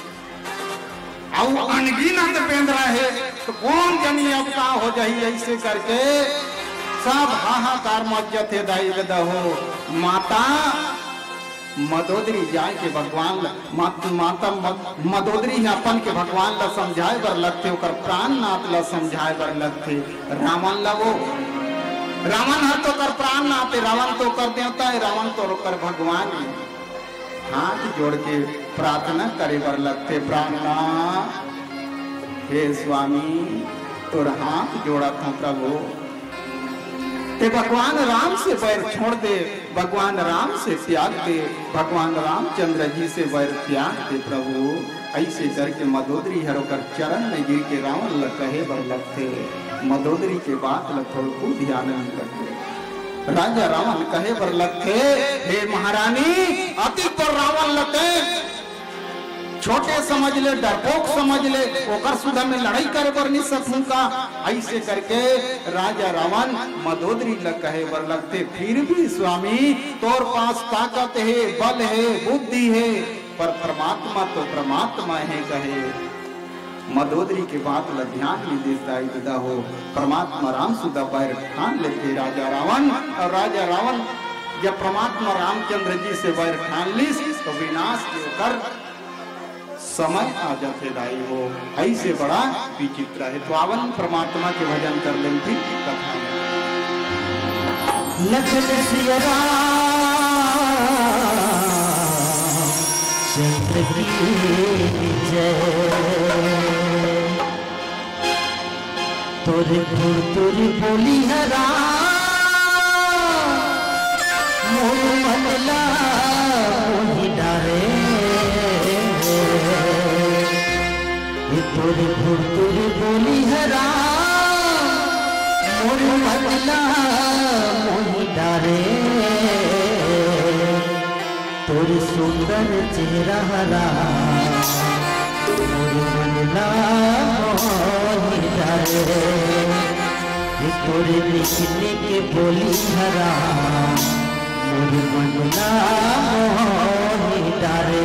B: और अनगिनत पेंद्रा है तो कौन जनी अब का हो जाही ऐसे करके सब हाहाकार मज्जत है दाई दहो माता मदोदरी जाए के भगवान माता माता मदोदरी अपन के भगवान ला समझाए बर लगते ओकर प्राण नाथ ला समझाए बर लगते रावण ला वो रावण हर तो कर प्राण नाथ रावण तो कर देवता है रावण तो कर भगवान हाथ जोड़ के प्रार्थना करे बर लगते प्रार्थना हे स्वामी तोर हाथ जोड़ा था प्रभु ते भगवान राम से बैर छोड़ दे भगवान राम से त्याग दे भगवान रामचंद्र जी से बैर त्याग दे प्रभु ऐसे करके मदोदरी हर कर चरण में गिर के रावण ल कहे बर लगते मदोदरी के बात ल थोड़ा ध्यान नहीं करते राजा रावण कहे बर लगते हे महारानी अति पर रावण लते छोटे समझ ले डरपोक समझ ले ओकर सुधा में लड़ाई करे बर नहीं सकूं का ऐसे करके राजा रावण मदोदरी लग कहे बर लगते फिर भी स्वामी तोर पास ताकत है बल है बुद्धि है पर परमात्मा तो परमात्मा है कहे मदोदरी के बात ला ध्यान नहीं देता इदा हो परमात्मा राम सुधा पैर ठान लेते राजा रावण और राजा रावण जब परमात्मा रामचंद्र जी से पैर ठान ली तो विनाश के कर समय आ जाते दाई हो ऐसे बड़ा विचित्र है तो आवन परमात्मा के भजन कर लेती कथा में
A: लखन सिया चंद्र की जय तोरे धुर तोरे बोली हरा मोर मनला मोहि डारे तोरे धुर तोरे बोली हरा मोर मनला मोहि डारे तोरे सुंदर चेहरा हरा मोर मनला मोहि डारे तोरे लिखने के बोली हरा मोर मनला मोहि डारे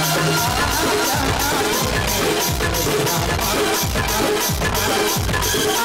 C: Thank you.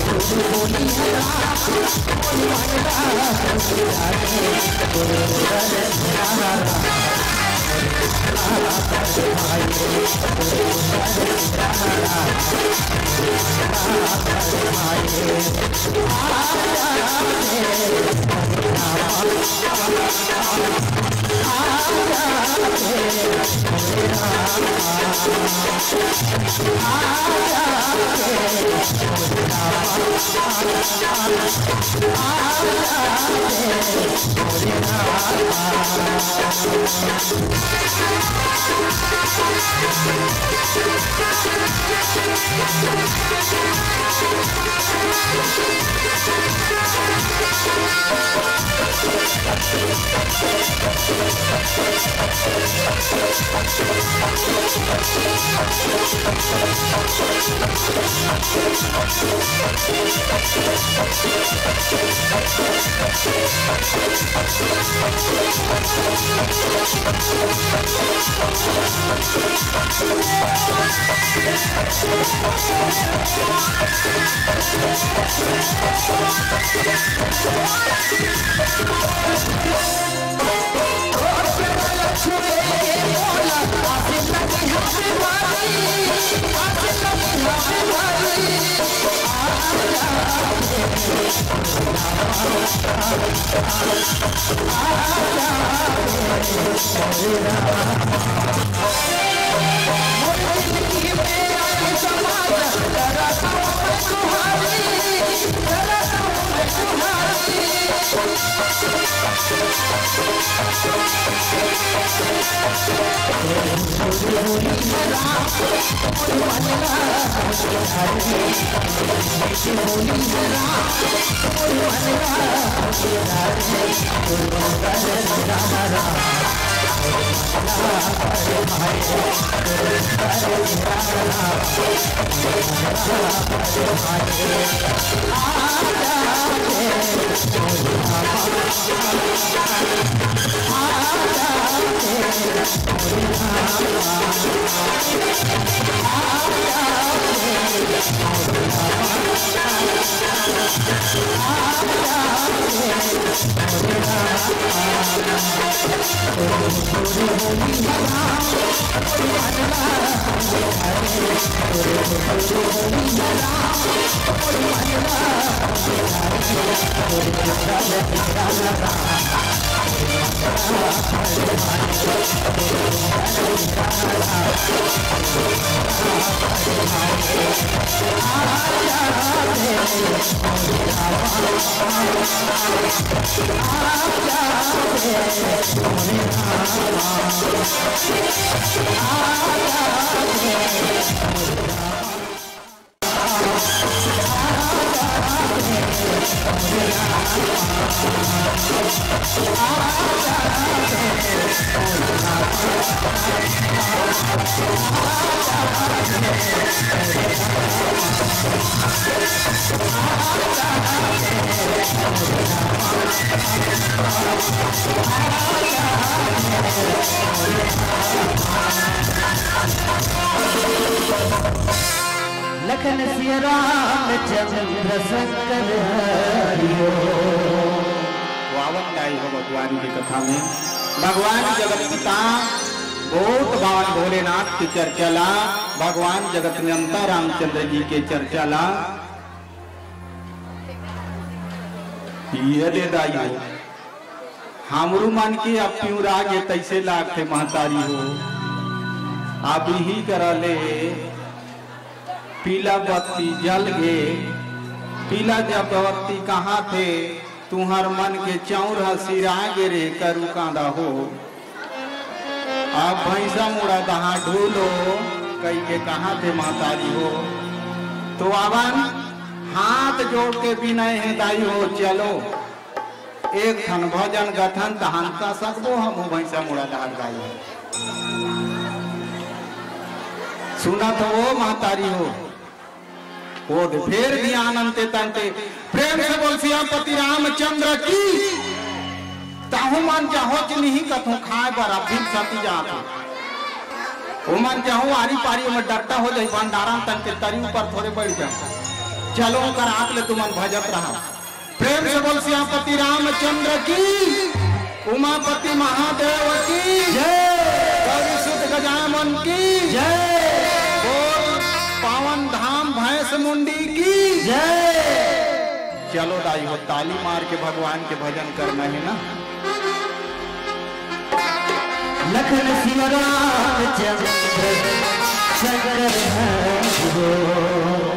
A: लखन सिया राम चंद्र शंकर हरियो।
B: वावन गाई हो भगवान की कथा में भगवान जगत पिता बहुत भगवान भोलेनाथ की चर्चा ला, भगवान जगत नियंता रामचंद्र जी के चर्चा ला। ये दे दाई हो हमरू मन की अब प्यूरा गे तैसे लाग थे महतारी हो अब ही करा ले पीला बत्ती जल गे पीला जब बत्ती कहाँ थे तुम्हार मन के चौर हसीरा गे रे करू कांदा हो आप भैंसा मुड़ा दहा ढूलो कई के कहाँ थे महतारी हो तो आवन हाथ जोड़ के विनय है दाई हो चलो एक थन भजन गठन दहन का सकबो हम भैंसा मुड़ा दहा गाई सुना तो वो महतारी हो वो फिर भी आनंद तंते प्रेम से बोल सियापति रामचंद्र की ताहू मन चाहो कि नहीं कथू खाए बरा फिर सती जाता वो मन चाहो आरी पारी में डरता हो जाए भंडारा तन के तरी ऊपर थोड़े बढ़ जाता चलो कर आंख ले तुमन भजत रहा। प्रेम से बोल सियापति रामचंद्र की, उमापति महादेव की जय, गौरी सुत गजानन की जय, बोल पावन धाम भैंस मुंडी की जय। चलो दाई हो ताली मार के भगवान के भजन करना है ना।
A: लखन सिंह रामचंद्र शंकर हो,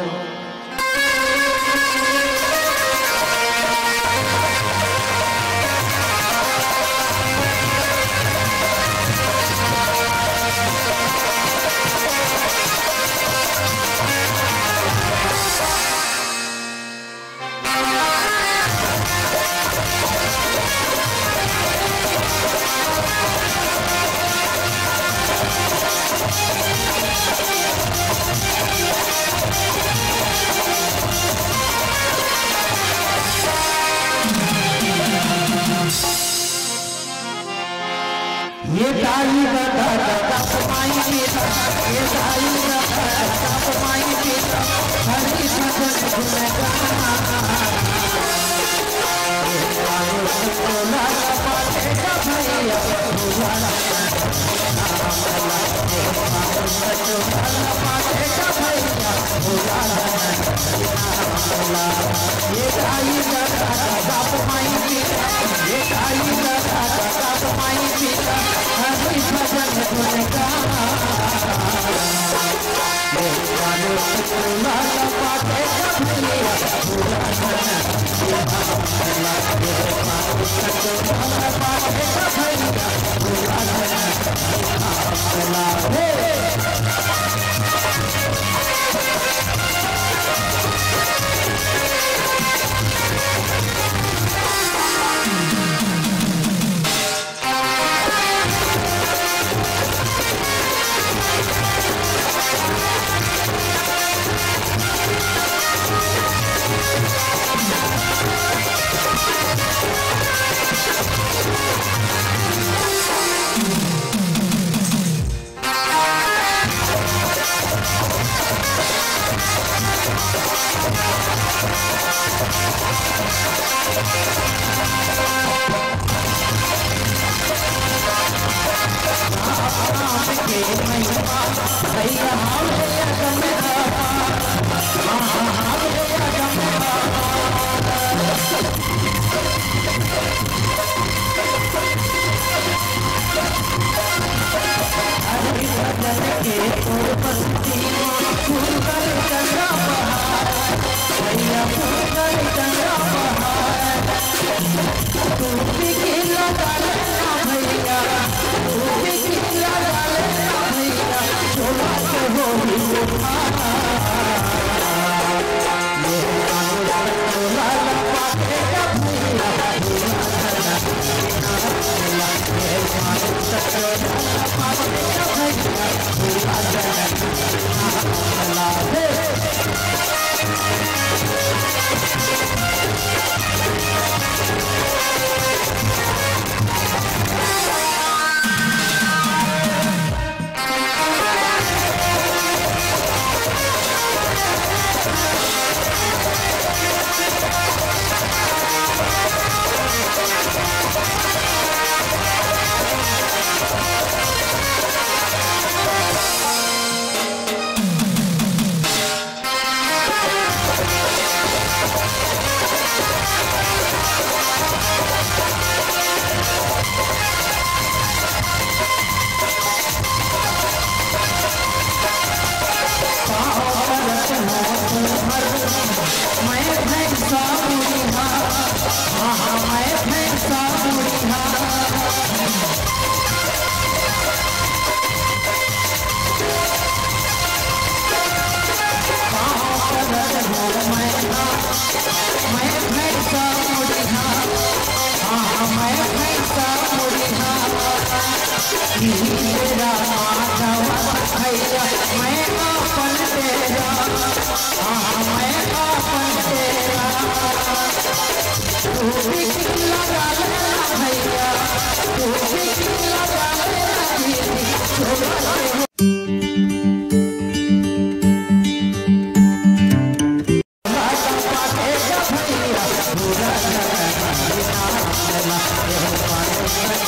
A: ये ताली बता तप माई बेटा, ये ताली बता तप माई बेटा, हरि भजन गुणगान भोला पाले का भैया भोला पाले का भैया भोला। ये ताली बता तप माई बेटा, ये ताली बता तप माई बेटा, हरि भजन गुणगान भोला पाले का भैया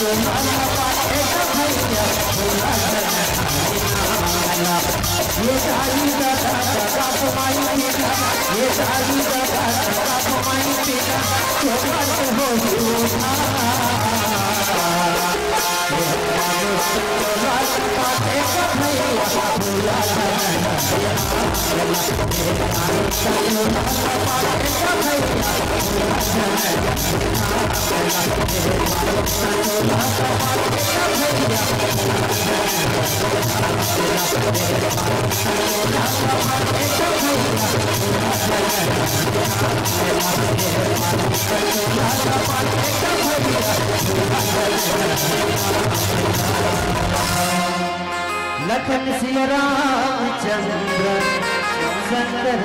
A: सुनाना पाएगा भैया भोला ये डाली दादा दादा तुम्हारी पीना ये डाली दादा दादा तुम्हारी पीना छोटा से हो उठा पाएगा भैया भोला लखन सिया रामचंद्र शंकर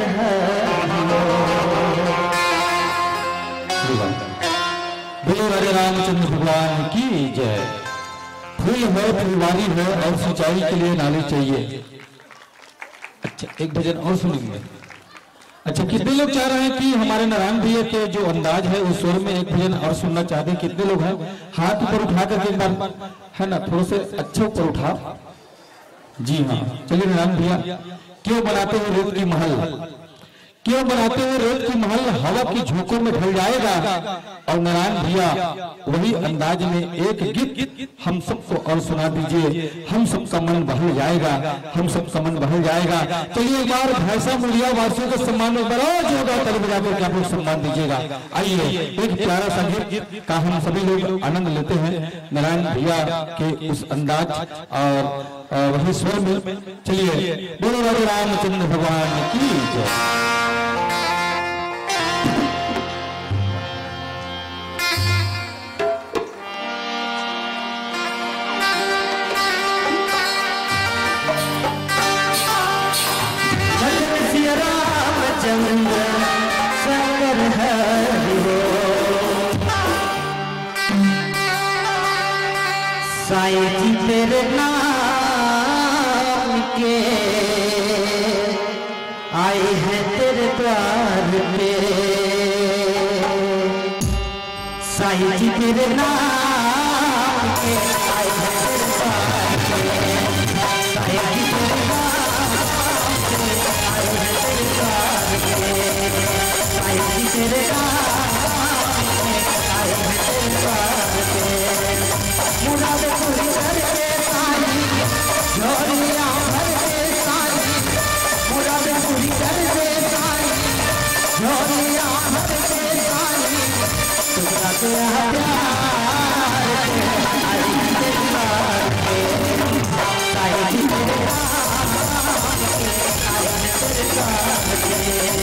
C: बोलो राजा रामचंद्र भगवान की जय। फूल है फुलवारी है और सिंचाई के लिए नाली चाहिए। अच्छा एक भजन और सुनेंगे। अच्छा कितने लोग चाह रहे हैं कि हमारे नारायण भैया के जो अंदाज है उस स्वर में एक भजन और सुनना चाहते हैं? कितने लोग हैं? हाथ ऊपर उठा करके एक बार है ना थोड़े से अच्छे ऊपर उठा। जी हाँ चलिए नारायण भैया। क्यों बनाते हैं रेत की महल, क्यों बनाते हैं रेत की महल, हवा की झोंकों में ढल जाएगा। और नारायण भैया वही अंदाज में एक गीत हम सबको और सुना दीजिए। हम सबका मन बहल जाएगा, हम सबका मन बहल जाएगा। चलिए एक बार भैंसा मुड़िया वासियों का सम्मान में बड़ा होगा तब बजाकर क्या लोग सम्मान दीजिएगा। आइए एक प्यारा सा गीत का हम सभी लोग आनंद लेते हैं नारायण भैया के उस अंदाज और वही स्वर में। चलिए बोलो राजा रामचंद्र भगवान की जय।
A: रामचंद्र शंकर हरि हो साईं जी तेरे नाम के आए हैं तेरे द्वार पे। साईं जी तेरे नाम के आए हैं तेरे द्वार पे। साईं जी तेरे नाम के आए हैं तेरे द्वार पे। साईं जी तेरे नाम के आए हैं तेरे द्वार पे। मुराद पूरी करके साईं झोलियां भर के साईं मुराद पूरी करके साईं झोलियां भर के साईं तुझा तेरा प्यार के आई तेरे द्वार पे। साईं जी तेरे नाम के आए हैं तेरे द्वार पे।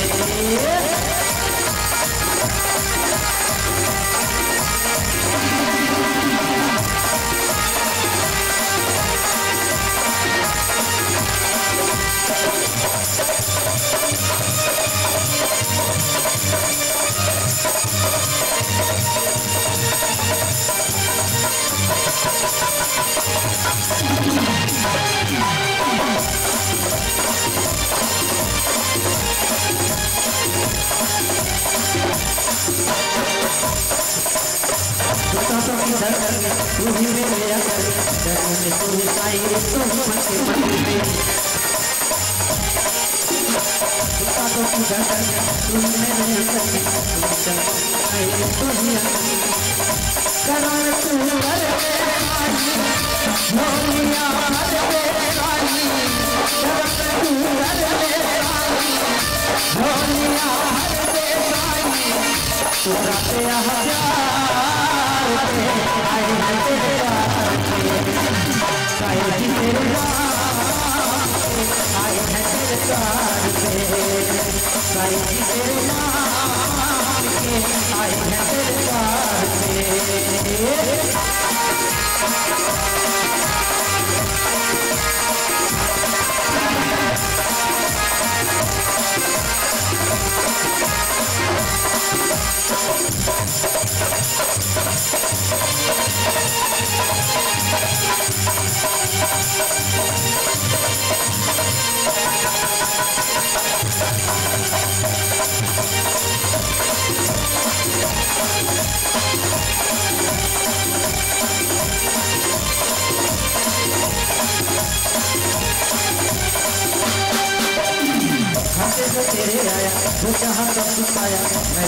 A: तू ही मेरे अगर जन्म में तू ही साईं तू ही मन के मंदिर में तुका तो तू डर तू ही मेरे अगर जन्म में साईं तू ही करार तू कर दे आई झोलियां भर दे आई करार तू कर दे आई झोलियां भर दे आई तुझा तेरा प्यार पे आए हैं तेरे द्वार पे। साईं जी तेरे नाम के आए हैं तेरे द्वार पे। साईं जी तेरे नाम के आए हैं तेरे द्वार पे।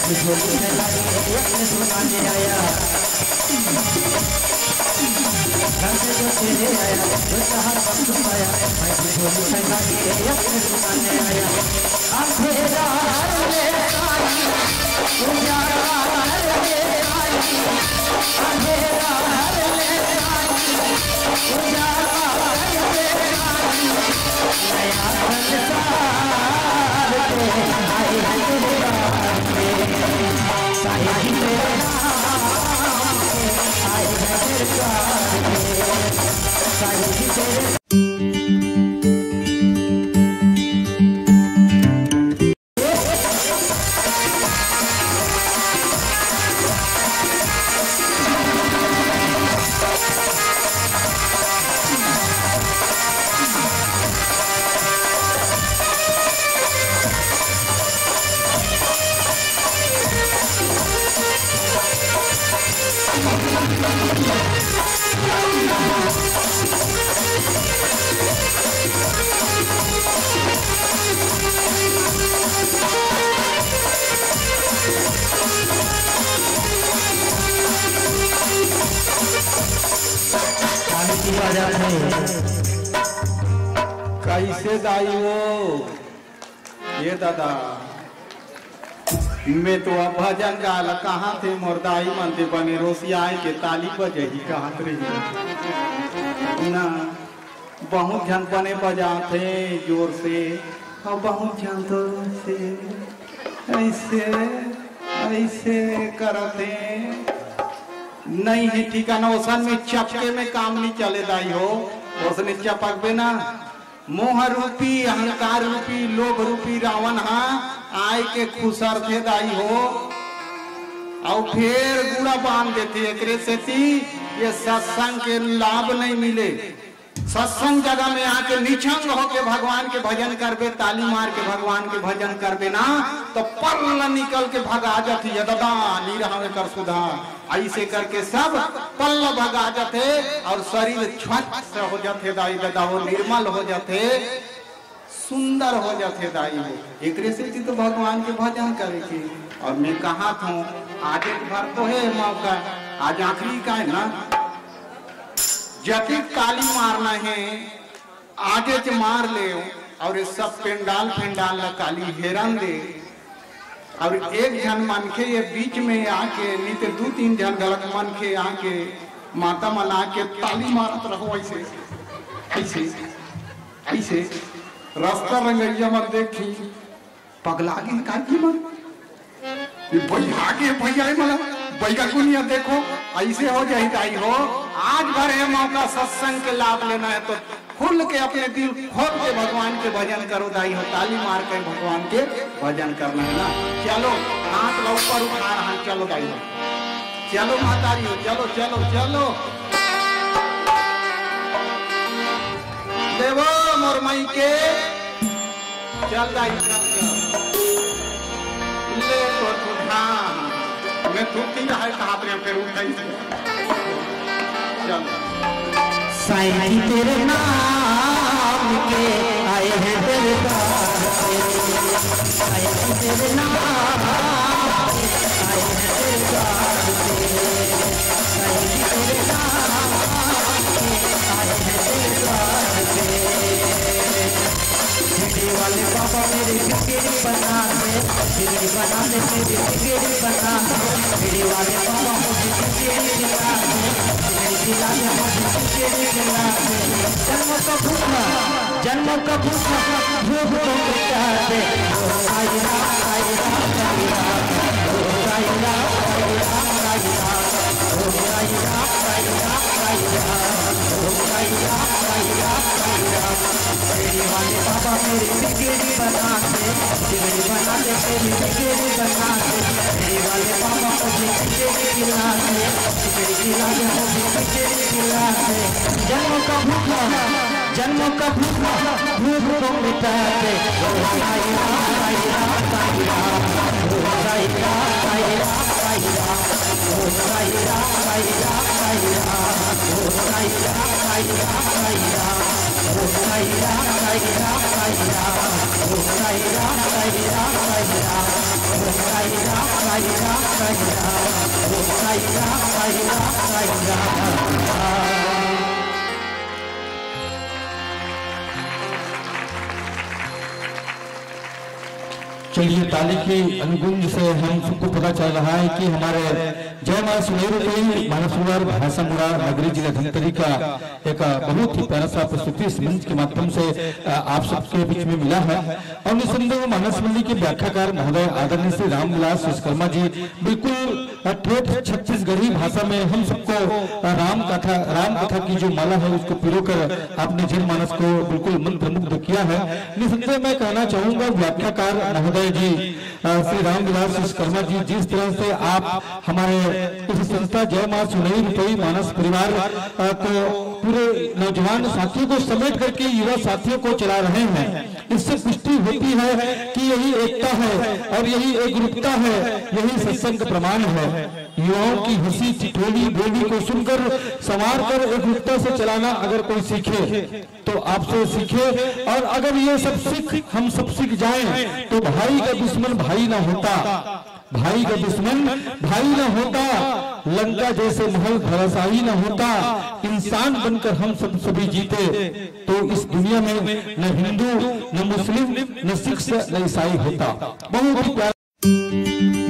A: अपनी झोली में लाके अपने सुनाने आया घर से जो तेरे आया जो चाहा सब पाया मैं अपनी झोली में लाके अपने सुनाने आया अंधेरा ले आई उजाला ले आई अंधेरा ले आई उजाला ले आई नया संसार के आई है तेरे राह में साया ही तेरे नाम के आई है तेरे प्यार में साया ही तेरे
B: कैसे दाई हो ये दादा मैं तो अब भजन गाल कहाँ थे मोरदाई मंदिर बने रोसियाई के ताली बजे ही कहाँ रही ना बहुत जन बने बजाते जोर से और बहुत जन तो से ऐसे ऐसे करते नहीं है ठिकाना ओसन में चपके में काम नहीं चले दाई हो उसने चपक बे ना मोह रूपी अहंकार रूपी लोभ रूपी रावण हाँ आय के खुसर थे दाई हो और फिर गुड़ा बांध देते एक से ये सत्संग के लाभ नहीं मिले सत्संग जगह में आके निछंग होके भगवान के भजन करबे ताली मार के भगवान के भजन करबे ना तो पल निकल के भगा जाती है दादा नी रहा कर सुधा ऐसे करके सब पल भगा जाते और शरीर स्वच्छ से हो जाते दाई दादा वो निर्मल हो जाते सुंदर हो जाते दाई हो एक से तो भगवान के भजन करेगी और मैं कहा था आज एक बार तो है मौका आज आखिरी का है ना जति ताली मारना है आगे से मार ले और ये सब पेंडाल पेंडाल काली हेरन दे और एक जन मन के ये बीच में आके नहीं तो दो तीन जन गलत मन के आके माता मना के ताली मारत रहो ऐसे ऐसे ऐसे रास्ता रंगैया मत देखी पगला गई काकी मन भैया के भैया मला भैया कुनिया देखो ऐसे हो जाए दाई हो आज भर है मौका सत्संग के लाभ लेना है तो खुल के अपने दिल खोल के भगवान के भजन करो दाई हो ताली मार के भगवान के भजन करना है ना चलो हाथ ऊपर उठा रहा चलो दाई हो चलो मातारी हो चलो चलो चलो देवो मोर मई के चल दाई ले तो उठा मैं थूकती है कहाँ पे फिर उठाई चल
A: साईं तेरे नाम के आए हैं तेरे द्वार पे साईं तेरे नाम के आए हैं तेरे द्वार पे साईं तेरे नाम के आए हैं तेरे द्वार पे बिगड़ी वाले बाबा मेरी बिगड़ी बना दे बिगड़ी बना दे मेरी बिगड़ी बना दे बिगड़ी वाले बाबा मुझे बिगड़ी दिला दे बिगड़ी दिला दे मुझे बिगड़ी दिला दे जन्म का भूखा जन्म का भूखा भूख को मिटा दे साई राम साई राम साई राम साई राम साई राम साई राम साई राम साई राम साई राम साई राम साई राम साई राम बिगड़ी वाले बाबा मेरी बिगड़ी बना दे बिगड़ी बना दे मेरी बिगड़ी बना दे बिगड़ी वाले बाबा मुझे बिगड़ी दिला दे बिगड़ी दिला दे मुझे बिगड़ी दिला दे जन्म का भूखा जन्म का भूखा भूख को मिटा दे साई राम साई राम साई राम साई राम साई राम साई राम साई राम साई राम साई राम साई राम साई राम साई राम साई राम साई राम साई राम ओम साई राम साई राम साई राम ओम साई राम साई राम साई राम ओम साई राम साई राम साई राम।
C: चलिए ताली की अनुगुंज से हम सबको पता चल रहा है कि हमारे जय मां सुमेरु के मानसरोवर भाषा मुड़ा नगरी जिला धमतरी का एक बहुत ही प्यारा सा प्रस्तुति इस मंच के माध्यम से आप सबके बीच में मिला है। और निसंदेह मानस मंदिर के व्याख्याकार महोदय आदरणीय श्री रामविलास विश्वकर्मा जी बिल्कुल ठेठ छत्तीसगढ़ी भाषा में हम सबको राम कथा राम कथा की जो माला है उसको पिरोकर आपने जनमानस को बिल्कुल मंत्रमुग्ध किया है। निसंदेह मैं कहना चाहूंगा व्याख्याकार महोदय जी श्री रामविलास विश्वकर्मा जी जिस तरह से आप हमारे इस संस्था जय मां सुनई रुपई मानस परिवार को पूरे नौजवान साथियों को समेट करके युवा साथियों को चला रहे हैं, इससे पुष्टि होती है कि यही एकता है और यही एकरूपता है, यही सत्संग प्रमाण है। युवाओं की हंसी ठिठोली बोली को सुनकर संवार कर एकरूपता से चलाना अगर कोई सीखे तो आपसे सीखे, और अगर ये सब सीख हम सब सीख जाएं तो भाई का दुश्मन भाई ना होता, भाई का दुश्मन भाई ना होता, लंका जैसे महल धराशायी न होता, इंसान बनकर हम सब सभी जीते तो इस दुनिया में न हिंदू न मुस्लिम न सिख न ईसाई होता। बहुत ही प्यारा